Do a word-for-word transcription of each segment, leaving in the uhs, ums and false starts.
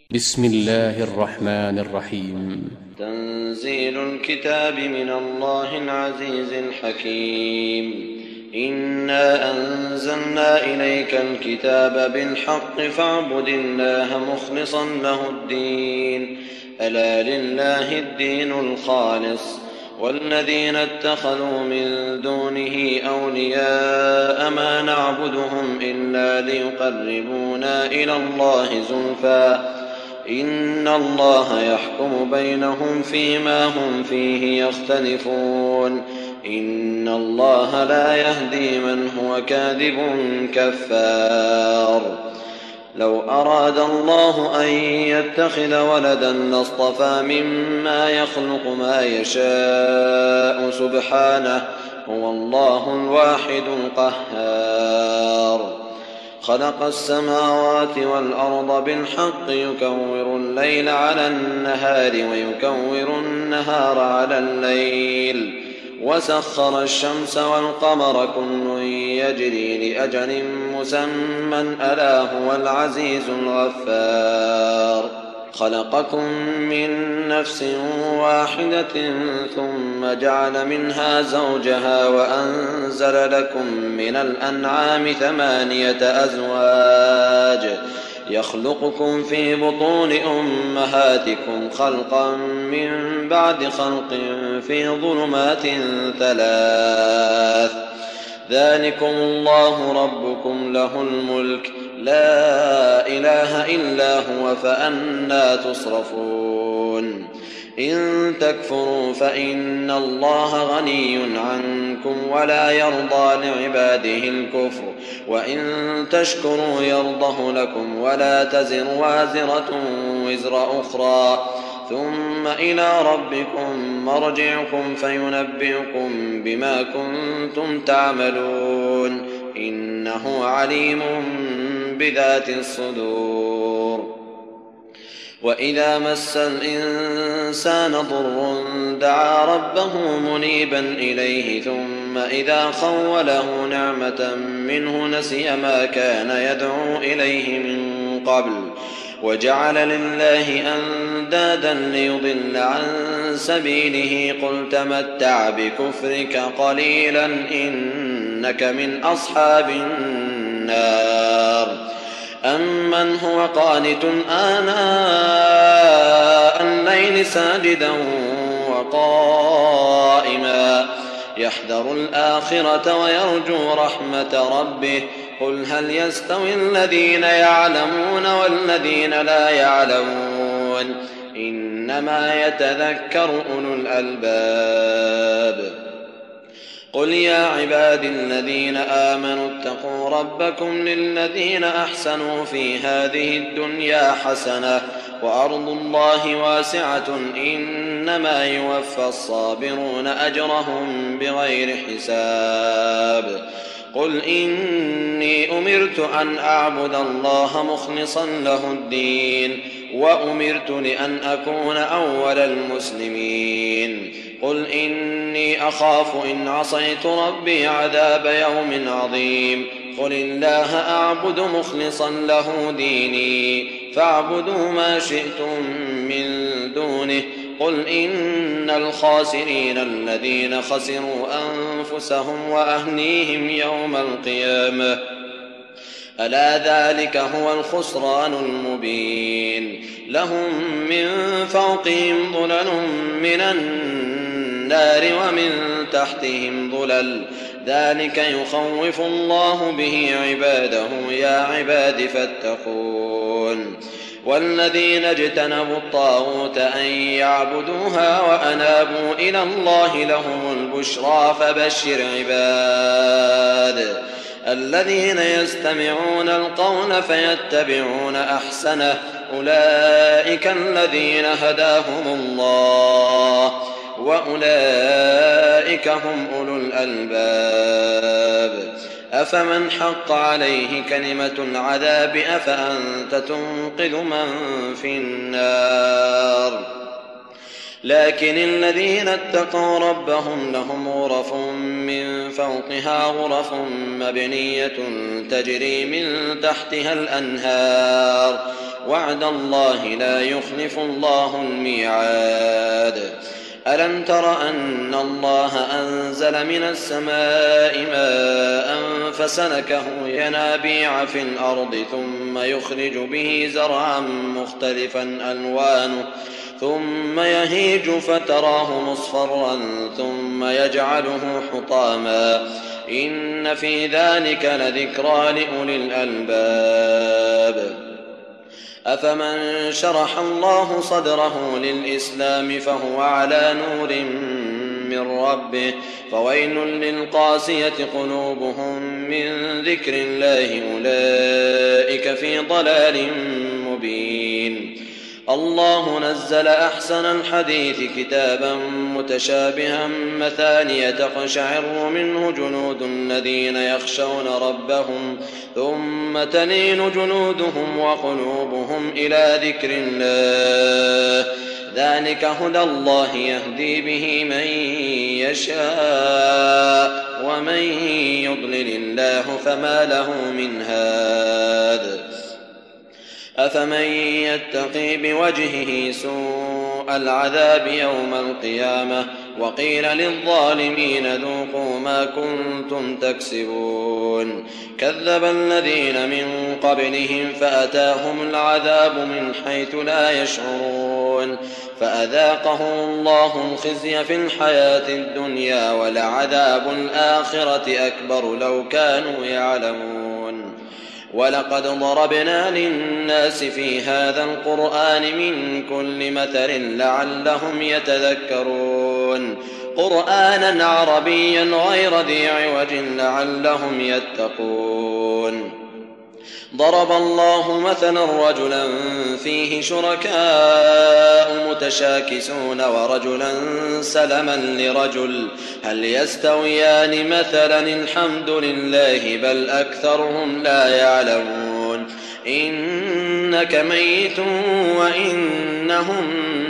بسم الله الرحمن الرحيم. تنزيل الكتاب من الله العزيز الحكيم. إنا أنزلنا إليك الكتاب بالحق فاعبد الله مخلصا له الدين، ألا لله الدين الخالص، والذين اتخذوا من دونه أولياء ما نعبدهم إلا ليقربونا إلى الله زلفى إن الله يحكم بينهم فيما هم فيه يختلفون، إن الله لا يهدي من هو كاذب كفار. لو أراد الله أن يتخذ ولدا لاصطفى مما يخلق ما يشاء سبحانه، هو الله الواحد القهار. خلق السماوات والأرض بالحق يكور الليل على النهار ويكور النهار على الليل، وسخر الشمس والقمر كل يجري لأجل مسمى ألا هو العزيز الغفار. خلقكم من نفس واحدة ثم جعل منها زوجها وأنزل لكم من الأنعام ثمانية أزواج يخلقكم في بطون أمهاتكم خلقا من بعد خلق في ظلمات ثلاث، ذلكم الله ربكم له الملك لا إله إلا هو فأنى تصرفون. إن تكفروا فإن الله غني عنكم ولا يرضى لعباده الكفر، وإن تشكروا يرضه لكم ولا تزر وازرة وزر أخرى، ثم إلى ربكم مرجعكم فينبئكم بما كنتم تعملون، إنه عليم بذات الصدور. وإذا مس الإنسان ضر دعا ربه منيبا إليه، ثم إذا خوله نعمة منه نسي ما كان يدعو إليه من قبل وجعل لله أندادا ليضل عن سبيله، قل تمتع بكفرك قليلا إنك من أصحاب النار. أمن هو قانت آناء الليل ساجدا وقائما يحذر الآخرة ويرجو رحمة ربه، قل هل يستوي الذين يعلمون والذين لا يعلمون، إنما يتذكر أولو الألباب. قل يا عبادي الذين آمنوا اتقوا ربكم للذين أحسنوا في هذه الدنيا حسنة وأرض الله واسعة إنما يوفى الصابرون أجرهم بغير حساب. قل إني أمرت أن أعبد الله مخلصا له الدين وأمرت لأن أكون أول المسلمين. قل إني أخاف إن عصيت ربي عذاب يوم عظيم. قل الله أعبد مخلصا له ديني فاعبدوا ما شئتم من دونه. قل إن الخاسرين الذين خسروا أنفسهم وأهليهم يوم القيامة ألا ذلك هو الخسران المبين. لهم من فوقهم ظلل من النار ومن تحتهم ظلل، ذلك يخوف الله به عباده يا عباد فاتقون. والذين اجتنبوا الطاغوت أن يعبدوها وأنابوا إلى الله لهم البشرى فبشر عباد الذين يستمعون القول فيتبعون أحسنه، أولئك الذين هداهم الله وأولئك هم أولو الألباب. أفمن حق عليه كلمة العذاب أفأنت تنقذ من في النار. لكن الذين اتقوا ربهم لهم غرف من فوقها غرف مبنية تجري من تحتها الأنهار وعد الله لا يخلف الله الميعاد. ألم تر أن الله أنزل من السماء ماء فسلكه ينابيع في الأرض ثم يخرج به زرعا مختلفا ألوانه ثم يهيج فتراه مصفرا ثم يجعله حطاما إن في ذلك لذكرى لأولي الألباب. أفمن شرح الله صدره للإسلام فهو على نور من ربه فويل للقاسية قلوبهم من ذكر الله أولئك في ضلال مبين. الله نزل أحسن الحديث كتابا متشابها مثانية تقشعر منه جلود الذين يخشون ربهم ثم تلين جلودهم وقلوبهم إلى ذكر الله ذلك هدى الله يهدي به من يشاء ومن يضلل الله فما له من هاد. أفمن يتقي بوجهه سوء العذاب يوم القيامة وقيل للظالمين ذوقوا ما كنتم تكسبون. كذب الذين من قبلهم فأتاهم العذاب من حيث لا يشعرون فأذاقهم الله الخزي في الحياة الدنيا ولعذاب الآخرة أكبر لو كانوا يعلمون. ولقد ضربنا للناس في هذا القرآن من كل مثل لعلهم يتذكرون قرآنا عربيا غير ذي عوج لعلهم يتقون. ضرب الله مثلا رجلا فيه شركاء متشاكسون ورجلا سلما لرجل هل يستويان مثلا الحمد لله بل أكثرهم لا يعلمون. إنك ميت وإنهم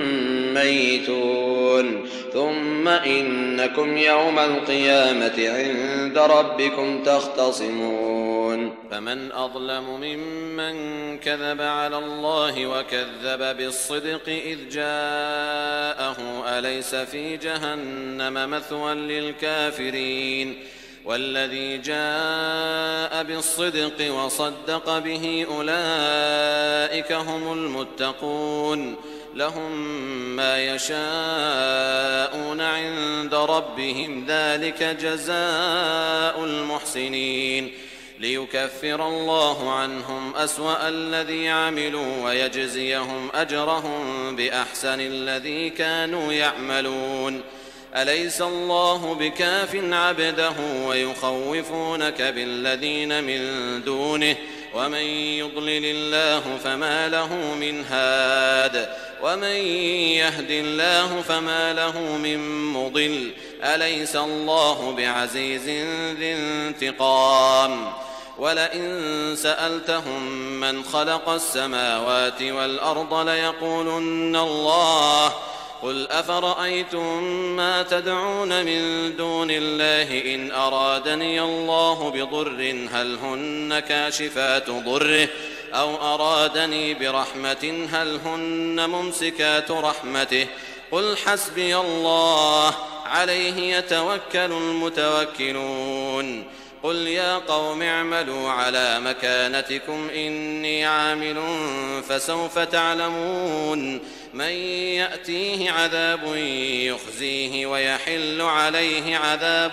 ميتون ثم إنكم يوم القيامة عند ربكم تختصمون. فمن أظلم ممن كذب على الله وكذب بالصدق إذ جاءه أليس في جهنم مثوى للكافرين والذي جاء بالصدق وصدق به أولئك هم المتقون لهم ما يشاءون عند ربهم ذلك جزاء المحسنين ليكفر الله عنهم أسوأ الذي عملوا ويجزيهم أجرهم بأحسن الذي كانوا يعملون. أليس الله بكاف عبده ويخوفونك بالذين من دونه ومن يضلل الله فما له من هاد ومن يهد الله فما له من مضل. أليس الله بعزيز ذي انتقام. ولئن سألتهم من خلق السماوات والأرض ليقولن الله قل أفرأيتم ما تدعون من دون الله إن أرادني الله بضر هل هن كاشفات ضره أو أرادني برحمة هل هن ممسكات رحمته قل حسبي الله عليه يتوكل المتوكلون. قل يا قوم اعملوا على مكانتكم إني عامل فسوف تعلمون من يأتيه عذاب يخزيه ويحل عليه عذاب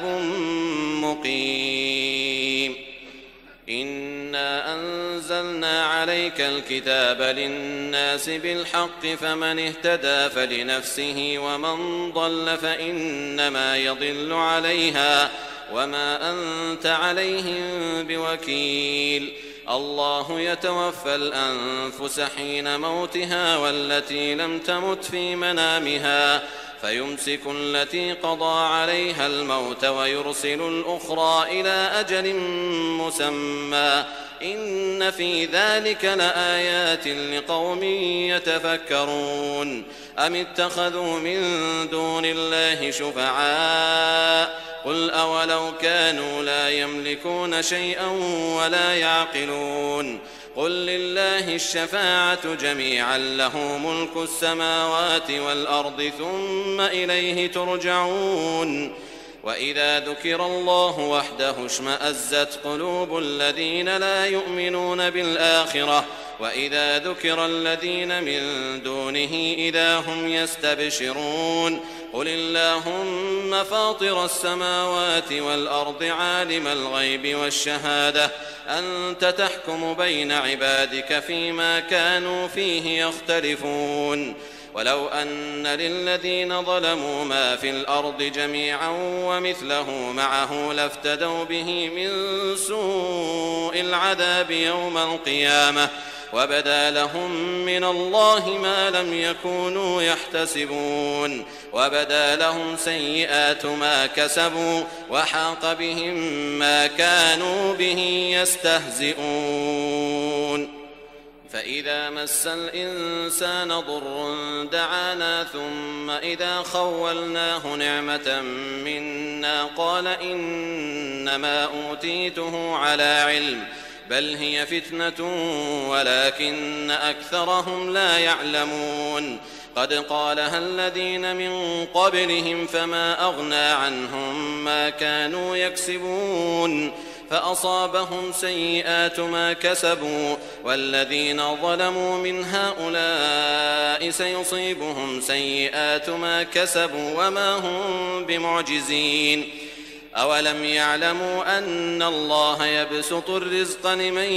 مقيم. إنا أنزلنا عليك الكتاب للناس بالحق فمن اهتدى فلنفسه ومن ضل فإنما يضل عليها وما أنت عليهم بوكيل. الله يتوفى الأنفس حين موتها والتي لم تمت في منامها فيمسك التي قضى عليها الموت ويرسل الأخرى إلى أجل مسمى إن في ذلك لآيات لقوم يتفكرون. أم اتخذوا من دون الله شفعاء قل أولو كانوا لا يملكون شيئا ولا يعقلون قل لله الشفاعة جميعا له ملك السماوات والأرض ثم إليه ترجعون وإذا ذكر الله وحده اشمأزت قلوب الذين لا يؤمنون بالآخرة وإذا ذكر الذين من دونه إذا هم يستبشرون قل اللهم فاطر السماوات والأرض عالم الغيب والشهادة أنت تحكم بين عبادك فيما كانوا فيه يختلفون ولو أن للذين ظلموا ما في الأرض جميعا ومثله معه لافتدوا به من سوء العذاب يوم القيامة وبدا لهم من الله ما لم يكونوا يحتسبون وبدا لهم سيئات ما كسبوا وحاق بهم ما كانوا به يستهزئون فإذا مس الإنسان ضر دعانا ثم إذا خولناه نعمة منا قال إنما أوتيته على علم بل هي فتنة ولكن أكثرهم لا يعلمون قد قالها الذين من قبلهم فما أغنى عنهم ما كانوا يكسبون فأصابهم سيئات ما كسبوا والذين ظلموا من هؤلاء سيصيبهم سيئات ما كسبوا وما هم بمعجزين أولم يعلموا أن الله يبسط الرزق لمن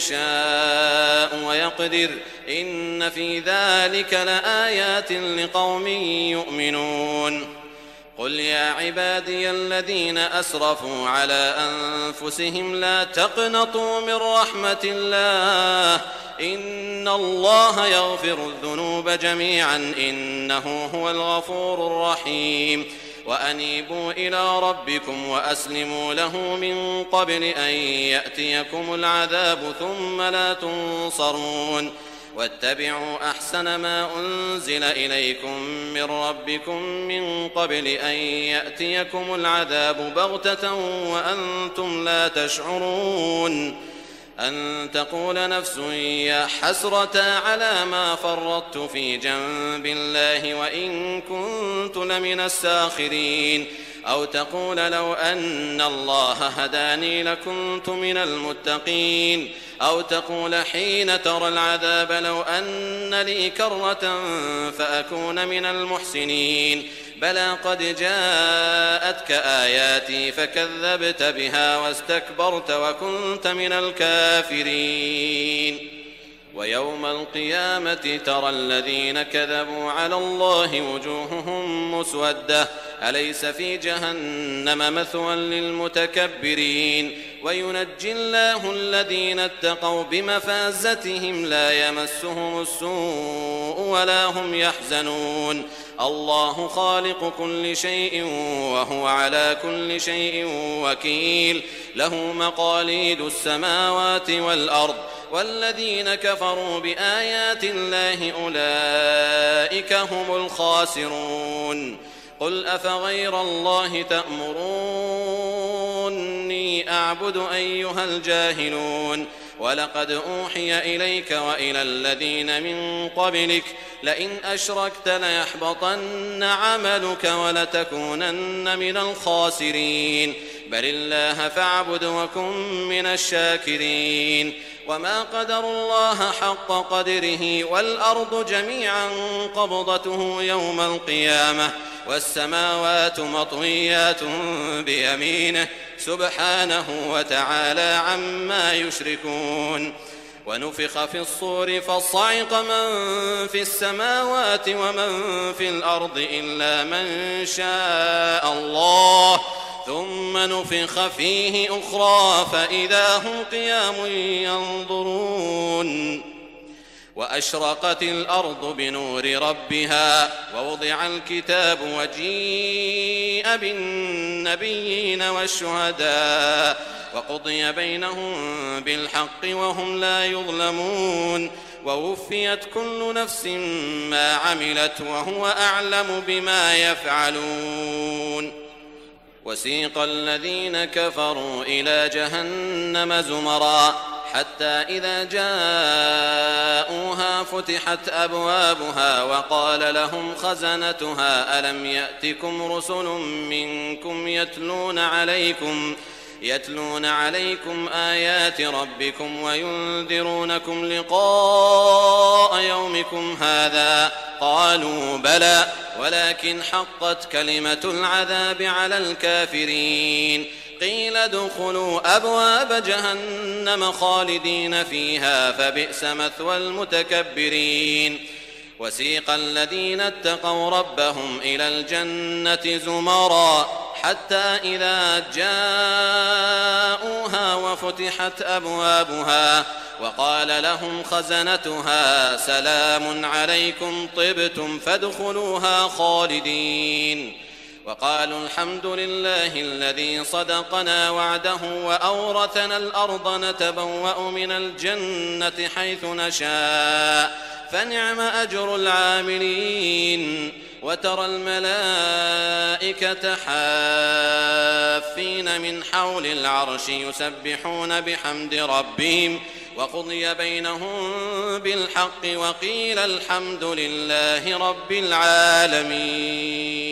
يشاء ويقدر إن في ذلك لآيات لقوم يؤمنون قل يا عبادي الذين أسرفوا على أنفسهم لا تقنطوا من رحمة الله إن الله يغفر الذنوب جميعا إنه هو الغفور الرحيم وأنيبوا إلى ربكم وأسلموا له من قبل أن يأتيكم العذاب ثم لا تنصرون واتبعوا أحسن ما أنزل إليكم من ربكم من قبل أن يأتيكم العذاب بغتة وأنتم لا تشعرون أن تقول نفس يا حسرة على ما فرطت في جنب الله وإن كنت لمن الساخرين أو تقول لو أن الله هداني لكنت من المتقين أو تقول حين ترى العذاب لو أن لي كرة فأكون من المحسنين بلى قد جاءتك آياتي فكذبت بها واستكبرت وكنت من الكافرين ويوم القيامة ترى الذين كذبوا على الله وجوههم مسودة أليس في جهنم مثوى للمتكبرين وينجي الله الذين اتقوا بمفازتهم لا يمسهم السوء ولا هم يحزنون الله خالق كل شيء وهو على كل شيء وكيل له مقاليد السماوات والأرض والذين كفروا بآيات الله أولئك هم الخاسرون قل أفغير الله تأمروني أعبد أيها الجاهلون ولقد أوحي إليك وإلى الذين من قبلك لئن أشركت ليحبطن عملك ولتكونن من الخاسرين بل الله فاعبد وكن من الشاكرين وما قدر الله حق قدره والأرض جميعا قبضته يوم القيامة والسماوات مطويات بيمينه سبحانه وتعالى عما يشركون ونفخ في الصور فصعق من في السماوات ومن في الأرض إلا من شاء الله ثم نفخ فيه أخرى فإذا هم قيام ينظرون وأشرقت الأرض بنور ربها ووضع الكتاب وجيء بالنبيين والشهداء وقضي بينهم بالحق وهم لا يظلمون ووفيت كل نفس ما عملت وهو أعلم بما يفعلون وسيق الذين كفروا إلى جهنم زمرا حتى إذا جاءوها فتحت أبوابها وقال لهم خزنتها ألم يأتكم رسل منكم يتلون عليكم يتلون عليكم آيات ربكم وينذرونكم لقاء يومكم هذا قالوا بلى ولكن حقت كلمة العذاب على الكافرين قيل ادخلوا أبواب جهنم خالدين فيها فبئس مثوى المتكبرين وسيق الذين اتقوا ربهم إلى الجنة زمرا حتى إذا جاءوها وفتحت أبوابها وقال لهم خزنتها سلام عليكم طبتم فادخلوها خالدين وقالوا الحمد لله الذي صدقنا وعده وأورثنا الأرض نتبوأ من الجنة حيث نشاء فنعم أجر العاملين وترى الملائكة حافين من حول العرش يسبحون بحمد ربهم وقضي بينهم بالحق وقيل الحمد لله رب العالمين.